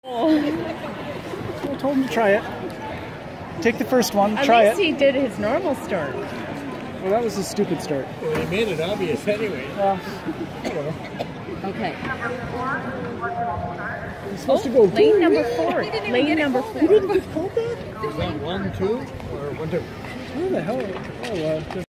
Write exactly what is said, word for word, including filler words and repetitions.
I told him to try it. Take the first one, At try it. least he did his normal start. Well, that was a stupid start. Well, he made it obvious anyway. Well, Okay. you're supposed Oh, to go. lane number four. Lane number four. You didn't get called that? Is that one, two, or one, two? Where the hell? Oh, uh,